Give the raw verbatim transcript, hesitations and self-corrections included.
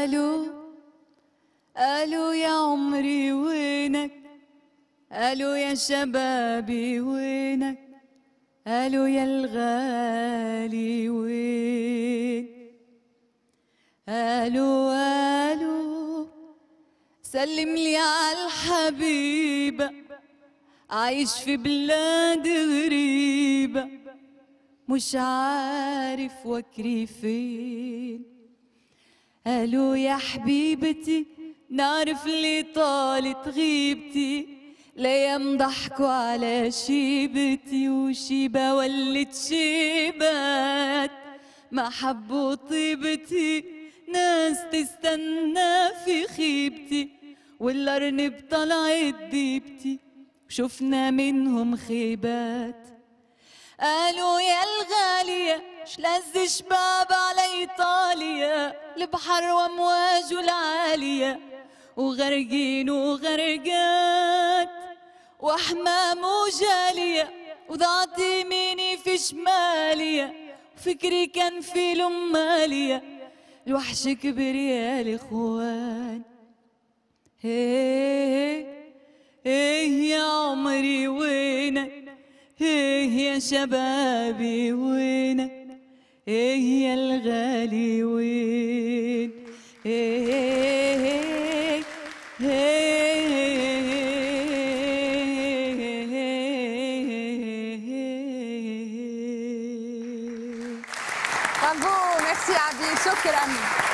قالوا قالوا يا عمري وينك، قالوا يا شبابي وينك، قالوا يا الغالي وين، قالوا قالوا سلم لي عالحبيبة عايش في بلاد غريبة مش عارف وكري فين. قالوا يا حبيبتي نعرف لي طالت غيبتي، ليام ضحكوا على شيبتي وشيبة ولت شيبات، ما حبوا طيبتي ناس تستنى في خيبتي، والأرنب طلعت ديبتي وشفنا منهم خيبات. قالوا يا الغالية شلز شباب على إيطاليا، البحر وأمواجه العالية وغرقين وغرقات، وأحمام وجالية وضعت يميني في شمالية، وفكري كان في الأمالية الوحش كبر يا الإخوان. هيه هيه يا عمري وينك، هيه يا شبابي وينك، هيه يا الغالي وين، هيه هيه برافو، ميرسي عبيد، شكرا.